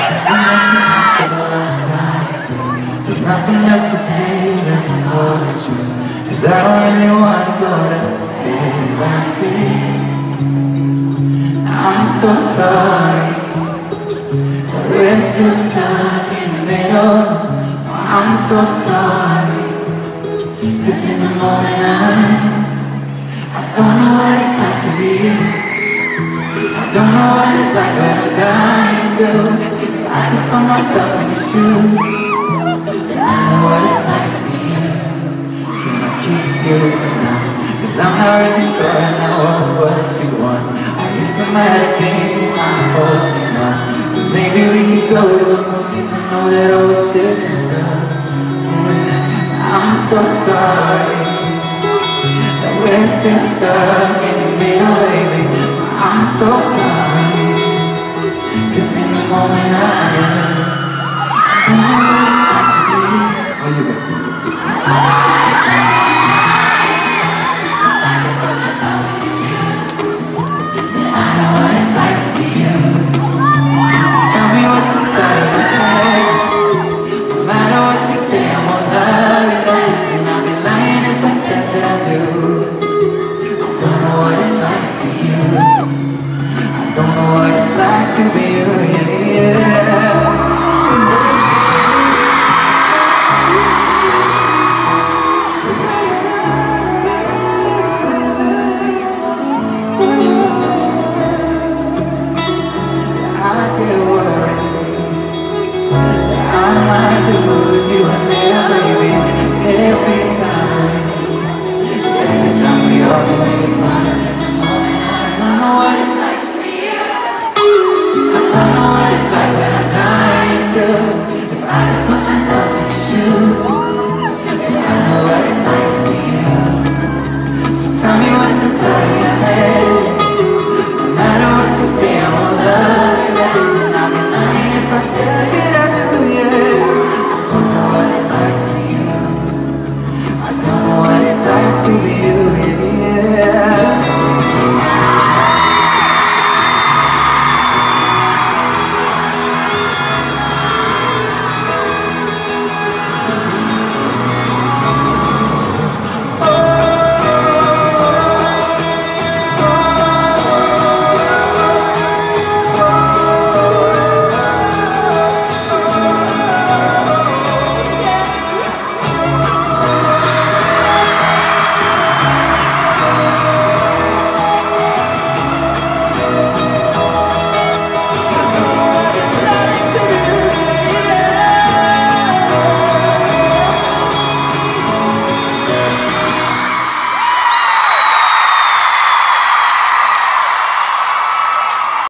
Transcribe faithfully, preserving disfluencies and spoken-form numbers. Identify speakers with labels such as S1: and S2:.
S1: There's nothing left to say, let's call the truth. Cause I don't really wanna go to bed like this. I'm so sorry that we're still stuck in the middle. I'm so sorry, cause in the moment I I don't know what it's like to be you. I don't know what it's like, but I'm dying to. If I can find myself in your shoes, then I know what it's like to be you. Can I kiss you now? Cause I'm not really sure now what you want. I used to might have been, I hope you're not. Cause maybe we could go to the movies and know that all shit's the sun. I'm so sorry that we're still stuck in the middle, baby. I'm so sorry, cause in the moment I am, I don't know what it's like to be you. Oh, you guys. I know what it's like to be you. So tell me what's inside of your head. No matter what you say, I won't love you. That's the thing, I'd be lying if I said that I do. I don't know what it's like to be you. I don't know what it's like to be you, yeah, yeah.